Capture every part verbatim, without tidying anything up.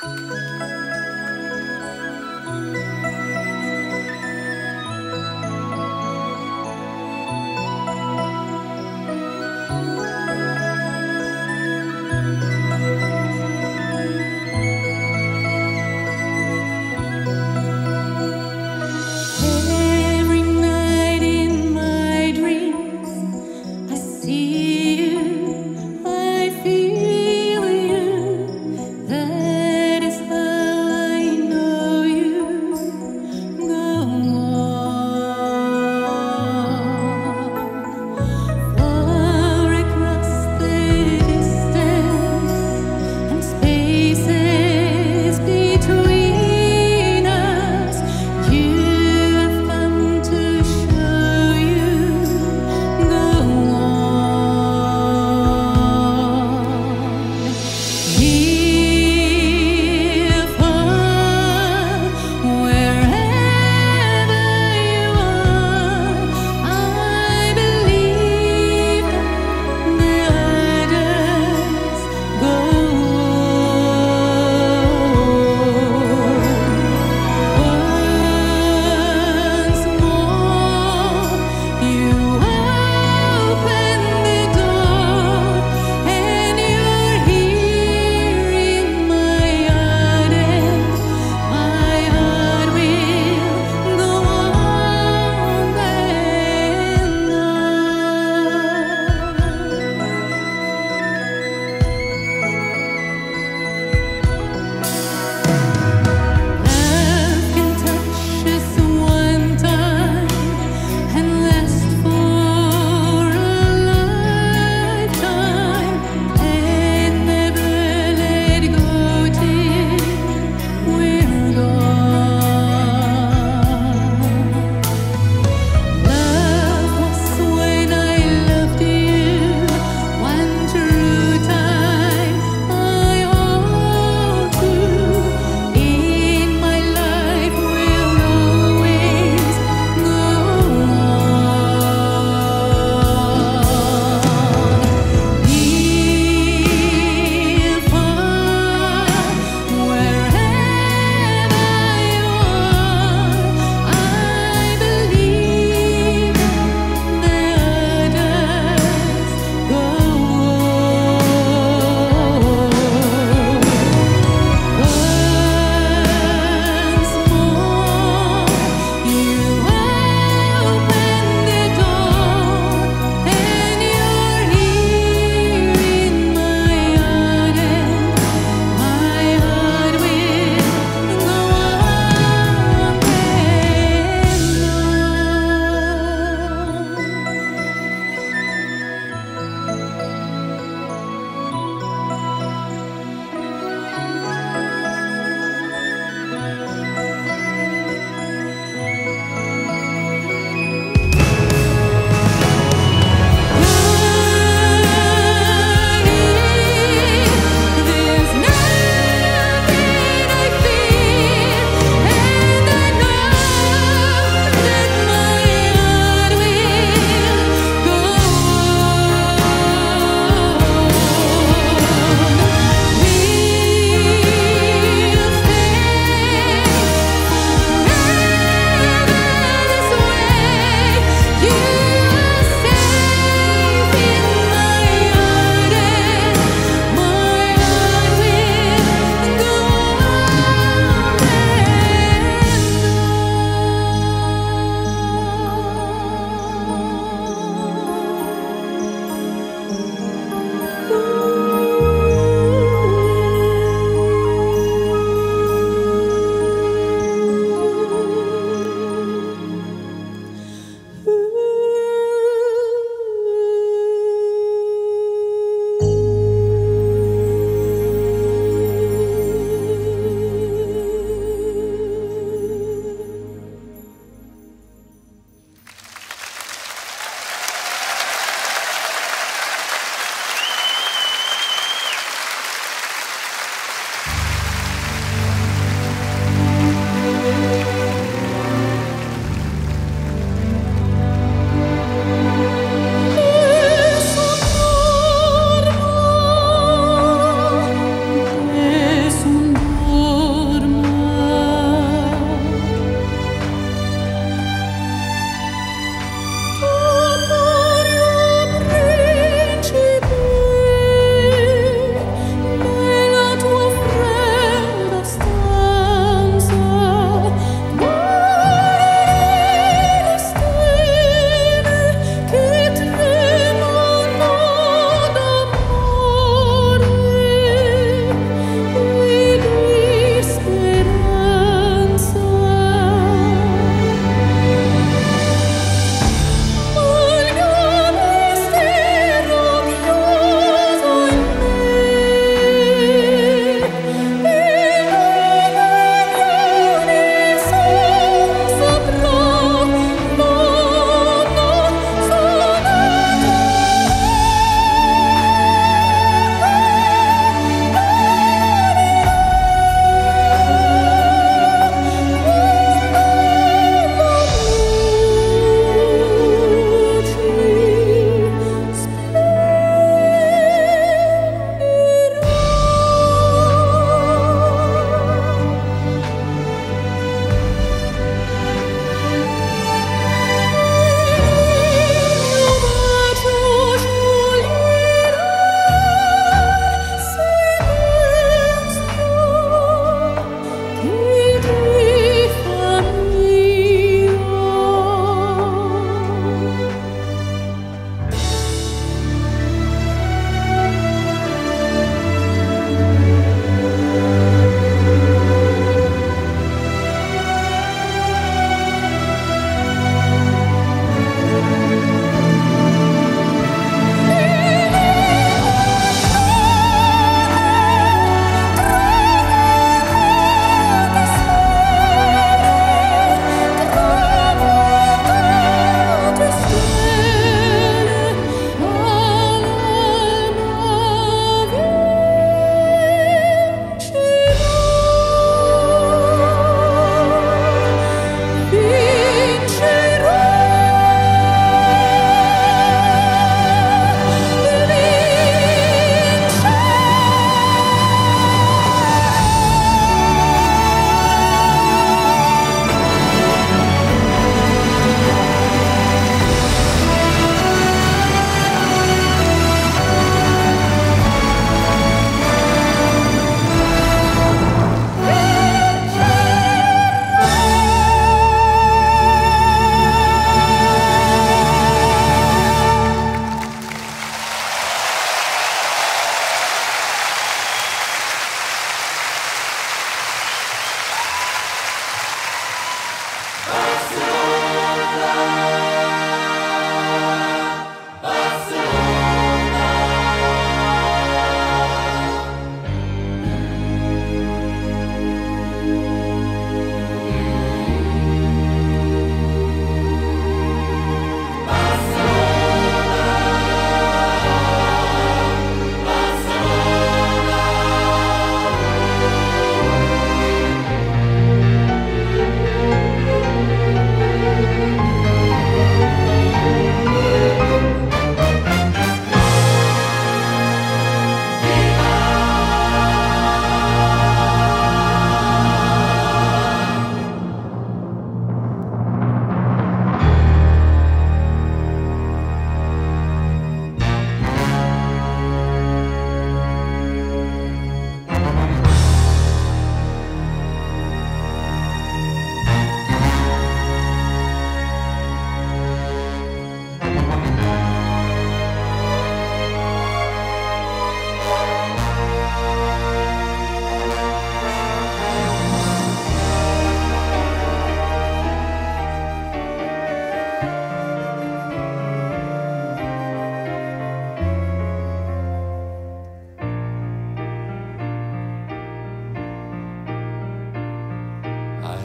See you, I feel you. That is how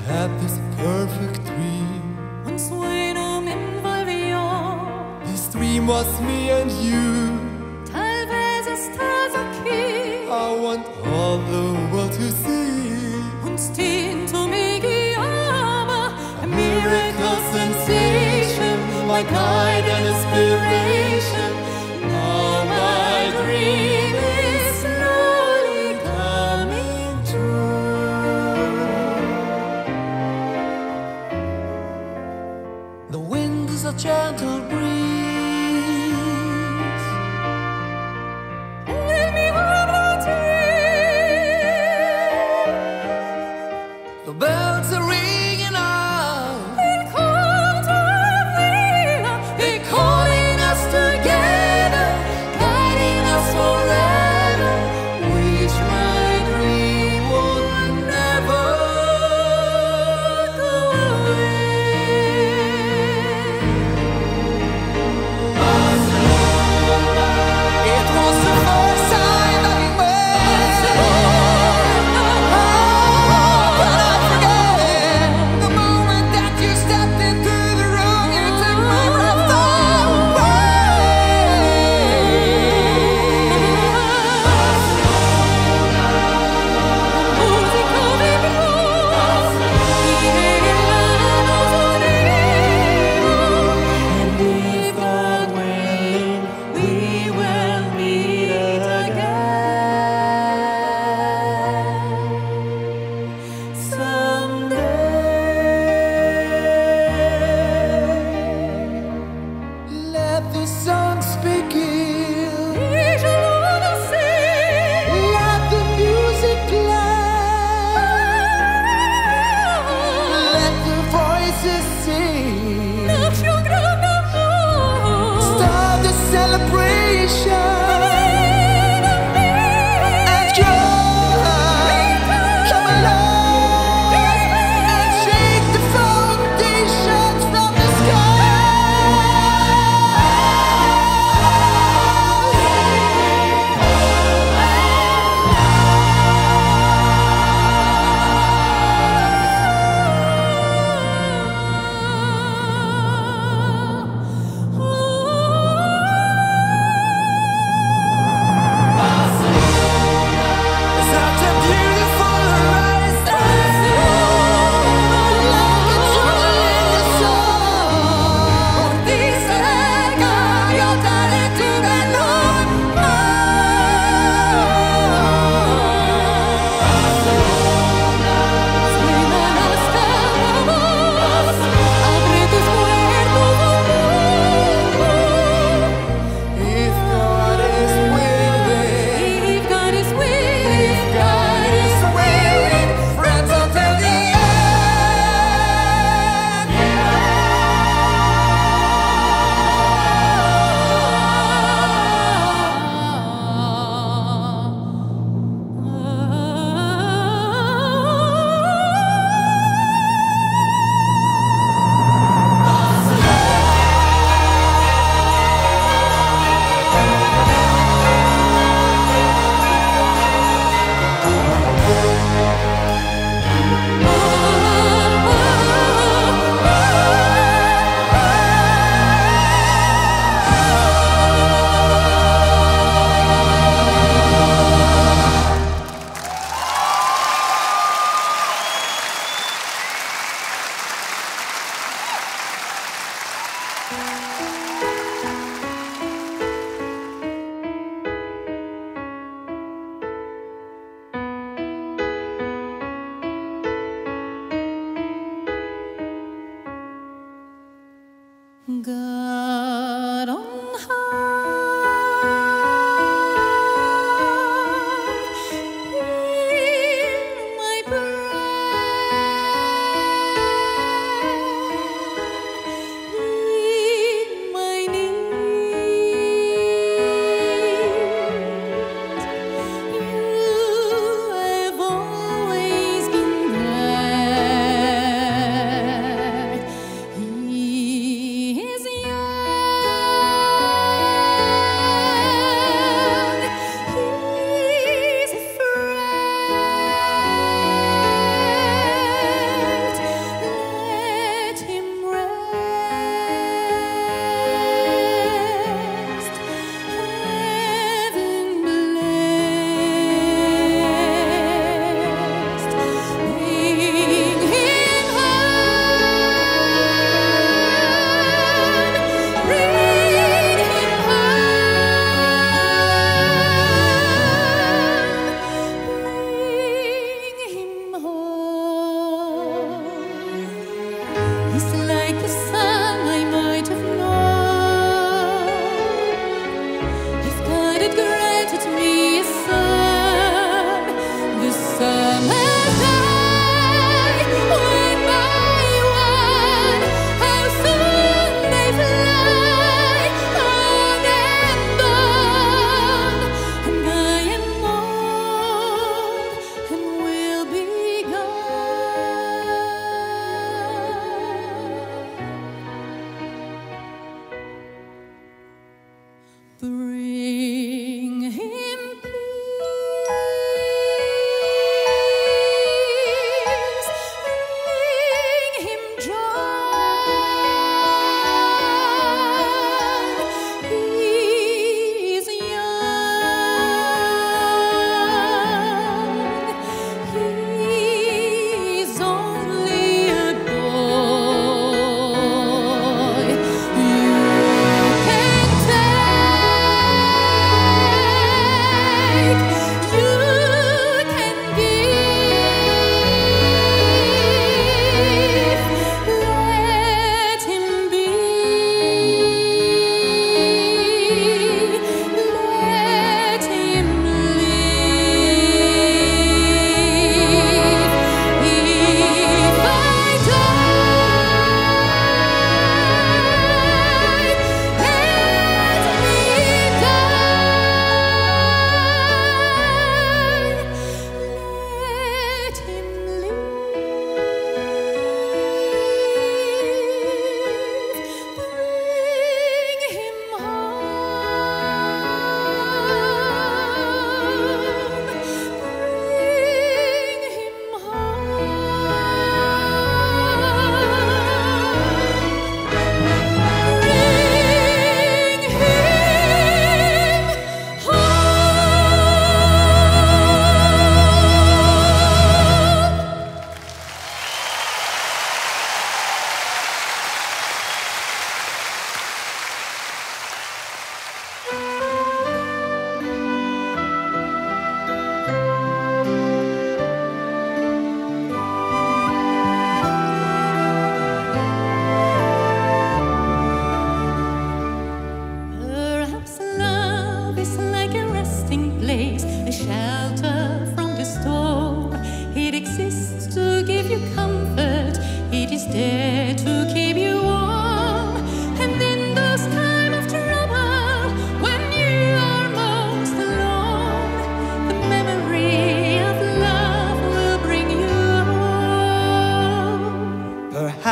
had this perfect dream. Un sueño me envolvió. This dream was me and you. Tal vez estás aquí. I want all the world to see. Un instinto me guiaba. A miracle sensation, my guide and inspiration. Now my dream is slowly coming true. The wind is a gentle breeze. Let me hold on to you. The bells are ringing out. In cold of Vienna, They're calling us to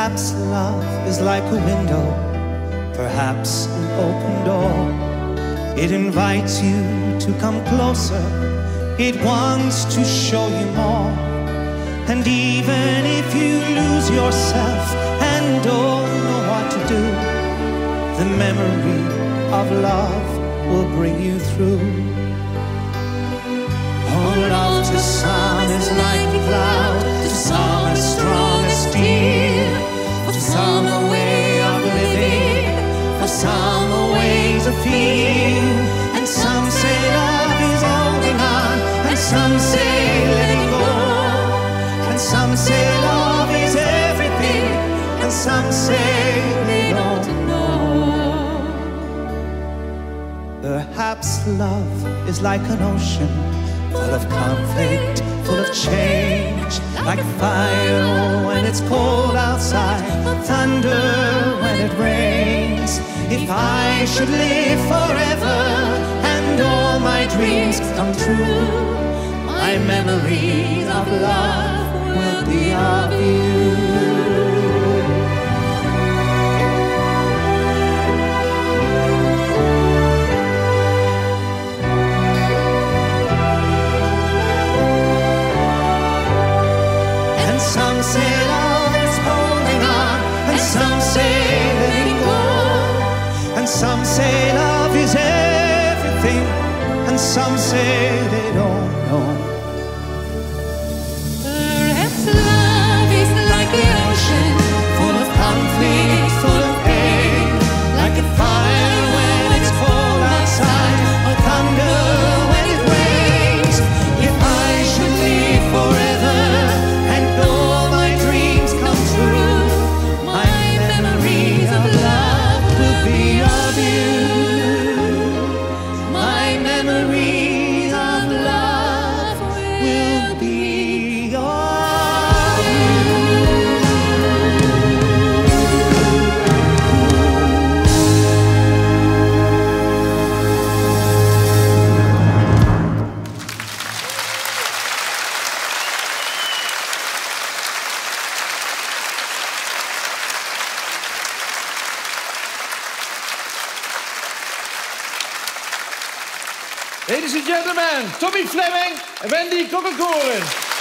Perhaps love is like a window, perhaps an open door. It invites you to come closer, it wants to show you more. And even if you lose yourself and don't know what to do, the memory of love will bring you through. Oh, love to some is like a cloud, to some as strong as steel, for some a way of living, for some a way to feel. And some say love is holding on, and some say letting go, and some say love is everything, and some say they don't know. Perhaps love is like an ocean, full of conflict, full of change, like fire when it's cold outside, thunder when it rains. If I should live forever and all my dreams come true, my memories of love will be of you. Some say love is holding on, and some say letting go, and some say love is everything, and some say they don't know. Perhaps love is like the ocean, Full of conflict, full of pain, like a fire when it's cold outside, or thunder when it rains. If I should live forever and all my dreams come true, my memories of love will be of you. My memories of love will be of you. Ladies and gentlemen, Tommy Fleming and Wendy Kokkelkoren.